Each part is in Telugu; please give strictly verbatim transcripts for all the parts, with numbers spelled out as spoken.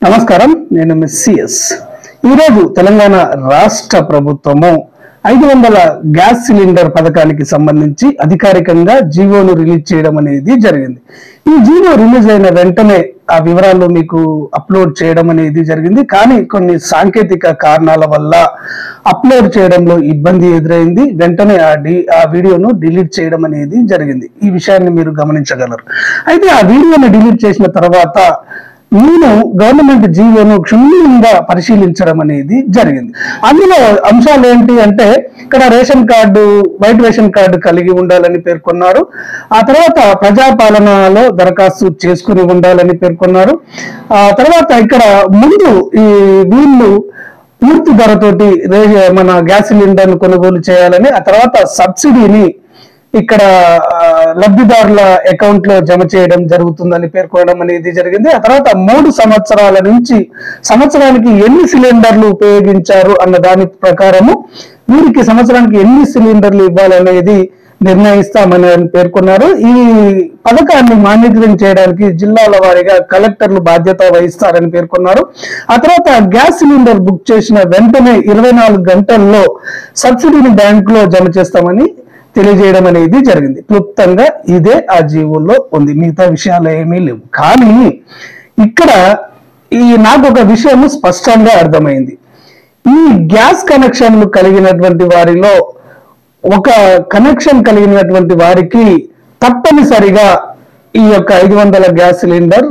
నమస్కారం, నేను మిస్సిఎస్. ఈరోజు తెలంగాణ రాష్ట్ర ప్రభుత్వము ఐదు వందల గ్యాస్ సిలిండర్ పథకానికి సంబంధించి అధికారికంగా జీవోను రిలీజ్ చేయడం అనేది జరిగింది. ఈ జీవో రిలీజ్ అయిన వెంటనే ఆ వివరాలు మీకు అప్లోడ్ చేయడం అనేది జరిగింది. కానీ కొన్ని సాంకేతిక కారణాల వల్ల అప్లోడ్ చేయడంలో ఇబ్బంది ఎదురైంది. వెంటనే ఆ డి ఆ వీడియోను డిలీట్ చేయడం అనేది జరిగింది. ఈ విషయాన్ని మీరు గమనించగలరు. అయితే ఆ వీడియోను డిలీట్ చేసిన తర్వాత నేను గవర్నమెంట్ జీవోను క్షుణ్ణంగా పరిశీలించడం అనేది జరిగింది. అందులో అంశాలు ఏంటి అంటే, ఇక్కడ ration card, white ration card కలిగి ఉండాలని పేర్కొన్నారు. ఆ తర్వాత ప్రజాపాలనలో దరఖాస్తు చేసుకుని ఉండాలని పేర్కొన్నారు. ఆ తర్వాత ఇక్కడ ముందు ఈ వీళ్ళు పూర్తి ధరతోటి మన గ్యాస్ సిలిండర్ను కొనుగోలు చేయాలని, ఆ తర్వాత సబ్సిడీని ఇక్కడ లబ్ధిదారుల అకౌంట్ లో జమ చేయడం జరుగుతుందని పేర్కొనడం అనేది జరిగింది. ఆ తర్వాత మూడు సంవత్సరాల నుంచి సంవత్సరానికి ఎన్ని సిలిండర్లు ఉపయోగించారు అన్న దాని ప్రకారము వీరికి సంవత్సరానికి ఎన్ని సిలిండర్లు ఇవ్వాలనేది నిర్ణయిస్తామని పేర్కొన్నారు. ఈ పథకాన్ని మానిటరింగ్ చేయడానికి జిల్లాల వారీగా కలెక్టర్లు బాధ్యత వహిస్తారని పేర్కొన్నారు. ఆ తర్వాత గ్యాస్ సిలిండర్ బుక్ చేసిన వెంటనే ఇరవై నాలుగు గంటల్లో సబ్సిడీని బ్యాంక్ లో జమ చేస్తామని తెలియజేయడం అనేది జరిగింది. క్లుప్తంగా ఇదే ఆ జీవోలో ఉంది, మిగతా విషయాలు ఏమీ లేవు. కానీ ఇక్కడ ఈ నాకు ఒక విషయం స్పష్టంగా అర్థమైంది. ఈ గ్యాస్ కనెక్షన్లు కలిగినటువంటి వారిలో ఒక కనెక్షన్ కలిగినటువంటి వారికి తప్పనిసరిగా ఈ యొక్క ఐదు వందల గ్యాస్ సిలిండర్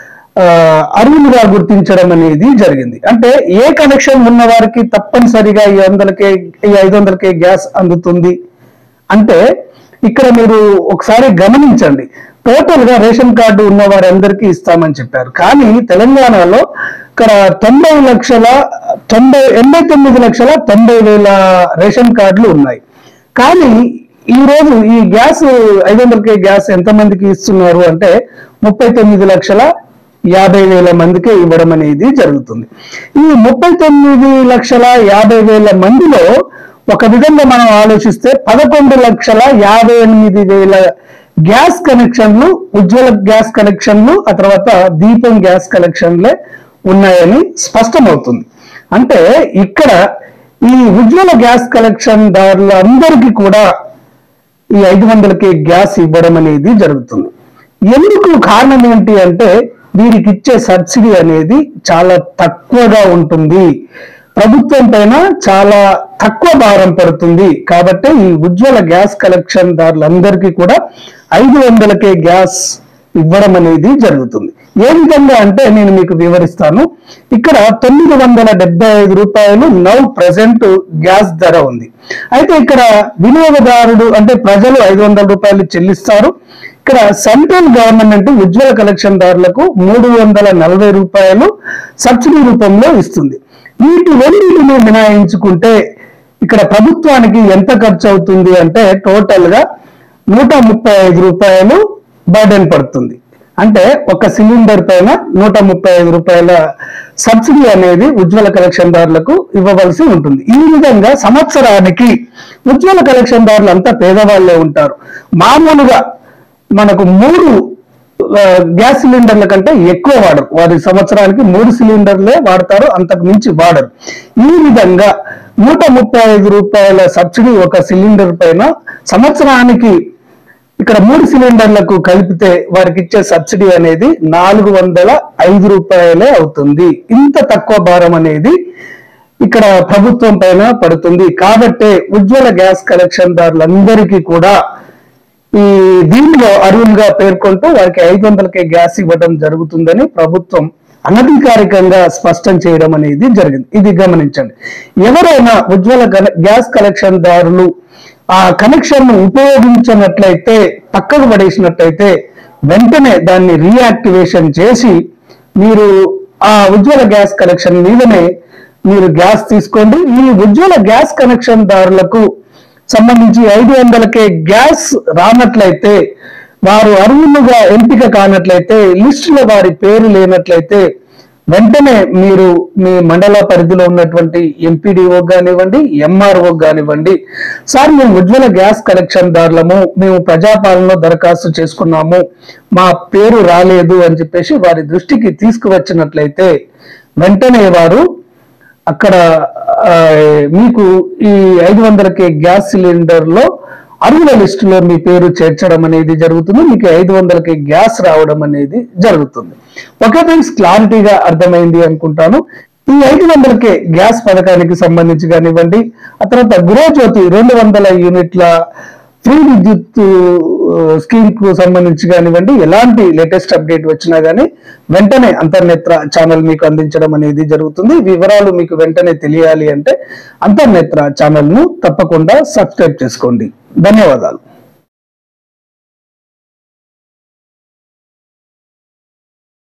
అర్హులుగా గుర్తించడం అనేది జరిగింది. అంటే ఏ కనెక్షన్ ఉన్న వారికి తప్పనిసరిగా ఈ వందలకే ఈ ఐదు వందలకే గ్యాస్ అందుతుంది అంటే, ఇక్కడ మీరు ఒకసారి గమనించండి. టోటల్ గా రేషన్ కార్డు ఉన్న వారందరికీ ఇస్తామని చెప్పారు. కానీ తెలంగాణలో ఇక్కడ తొంభై లక్షల తొంభై ఎనభై తొమ్మిది లక్షల తొంభై వేల రేషన్ కార్డులు ఉన్నాయి. కానీ ఈ రోజు ఈ గ్యాస్ ఐదు వందలకే గ్యాస్ ఎంతమందికి ఇస్తున్నారు అంటే ముప్పై తొమ్మిది లక్షల యాభై వేల మందికే ఇవ్వడం అనేది జరుగుతుంది. ఈ ముప్పై తొమ్మిది లక్షల యాభై వేల మందిలో ఒక విధంగా మనం ఆలోచిస్తే పదకొండు లక్షల యాభై ఎనిమిది వేల గ్యాస్ కనెక్షన్లు, ఉజ్వల గ్యాస్ కనెక్షన్లు, ఆ తర్వాత దీపం గ్యాస్ కనెక్షన్లే ఉన్నాయని స్పష్టమవుతుంది. అంటే ఇక్కడ ఈ ఉజ్వల గ్యాస్ కనెక్షన్ దారులందరికీ కూడా ఈ ఐదు వందలకి గ్యాస్ ఇవ్వడం అనేది జరుగుతుంది. ఎందుకు కారణం ఏంటి అంటే, వీరికి ఇచ్చే సబ్సిడీ అనేది చాలా తక్కువగా ఉంటుంది, ప్రభుత్వం పైన చాలా తక్కువ భారం పడుతుంది. కాబట్టి ఈ ఉజ్వల గ్యాస్ కలెక్షన్ దారులందరికీ కూడా ఐదు వందలకే గ్యాస్ ఇవ్వడం అనేది జరుగుతుంది. ఏ విధంగా అంటే నేను మీకు వివరిస్తాను. ఇక్కడ తొమ్మిది వందల డెబ్బై ఐదు రూపాయలు నౌ ప్రజెంట్ గ్యాస్ ధర ఉంది. అయితే ఇక్కడ వినియోగదారుడు అంటే ప్రజలు ఐదు వందల రూపాయలు చెల్లిస్తారు. ఇక్కడ సెంట్రల్ గవర్నమెంట్ ఉజ్వల కలెక్షన్ దారులకు మూడు వందల నలభై రూపాయలు సబ్సిడీ రూపంలో ఇస్తుంది. వీటి రెండింటిని మినహాయించుకుంటే ఇక్కడ ప్రభుత్వానికి ఎంత ఖర్చు అవుతుంది అంటే టోటల్ గా నూట ముప్పై ఐదు రూపాయలు బర్డెన్ పడుతుంది. అంటే ఒక సిలిండర్ పైన నూట ముప్పై ఐదు రూపాయల సబ్సిడీ అనేది ఉజ్వల కలెక్షన్ దారులకు ఇవ్వవలసి ఉంటుంది. ఈ విధంగా సంవత్సరానికి ఉజ్వల కలెక్షన్ దారులు అంతా పేదవాళ్లే ఉంటారు. మామూలుగా మనకు మూడు గ్యాస్ సిలిండర్ల కంటే ఎక్కువ వాడరు. వారి సంవత్సరానికి మూడు సిలిండర్లే వాడతారు, అంతకు మించి వాడరు. ఈ విధంగా నూట ముప్పై ఐదు రూపాయల సబ్సిడీ ఒక సిలిండర్ పైన సంవత్సరానికి ఇక్కడ మూడు సిలిండర్లకు కలిపితే వారికి ఇచ్చే సబ్సిడీ అనేది నాలుగు వందల ఐదు రూపాయలే అవుతుంది. ఇంత తక్కువ భారం అనేది ఇక్కడ ప్రభుత్వం పైన పడుతుంది. కాబట్టి ఉజ్వల గ్యాస్ కలెక్షన్ దారులందరికీ కూడా ఈ దీనిలో అర్హులుగా పేర్కొంటూ వారికి ఐదు వందలకే గ్యాస్ ఇవ్వడం జరుగుతుందని ప్రభుత్వం అనధికారికంగా స్పష్టం చేయడం అనేది జరిగింది. ఇది గమనించండి. ఎవరైనా ఉజ్వల గ్యాస్ కలెక్షన్ దారులు ఆ కనెక్షన్ ను ఉపయోగించినట్లయితే, పక్కకు పడేసినట్లయితే వెంటనే దాన్ని రీయాక్టివేషన్ చేసి మీరు ఆ ఉజ్వల గ్యాస్ కనెక్షన్ మీదనే మీరు గ్యాస్ తీసుకోండి. ఈ ఉజ్వల గ్యాస్ కనెక్షన్ దారులకు సంబంధించి ఐదు వందలకే గ్యాస్ రానట్లయితే, వారు అర్హులుగా ఎంపిక కానట్లయితే, లిస్టులో వారి పేరు లేనట్లయితే వెంటనే మీరు మీ మండల పరిధిలో ఉన్నటువంటి ఎంపీడీఓ కానివ్వండి, ఎంఆర్ఓ కానివ్వండి, సార్ మేము ఉజ్వల గ్యాస్ కనెక్షన్ దారులము, మేము ప్రజాపాలనలో దరఖాస్తు చేసుకున్నాము, మా పేరు రాలేదు అని చెప్పేసి వారి దృష్టికి తీసుకువచ్చినట్లయితే వెంటనే వారు అక్కడ మీకు ఈ ఐదు వందల కే గ్యాస్ సిలిండర్ లో అర్హుల లిస్టులో మీ పేరు చేర్చడం అనేది జరుగుతుంది. మీకు ఐదు వందలకి గ్యాస్ రావడం అనేది జరుగుతుంది. ఓకే ఫ్రెండ్స్, క్లారిటీగా అర్థమైంది అనుకుంటాను. ఈ ఐదు వందలకే గ్యాస్ పథకానికి సంబంధించి కానివ్వండి, ఆ తర్వాత గృహజ్యోతి రెండు వందల యూనిట్ల ఫ్రీ విద్యుత్ స్కీమ్ కు సంబంధించి కానివ్వండి, ఎలాంటి లేటెస్ట్ అప్డేట్ వచ్చినా గానీ వెంటనే అంతర్నేత్ర ఛానల్ మీకు అందించడం అనేది జరుగుతుంది. వివరాలు మీకు వెంటనే తెలియాలి అంటే అంతర్నేత్ర ఛానల్ ను తప్పకుండా సబ్స్క్రైబ్ చేసుకోండి. ధన్యవాదాలు.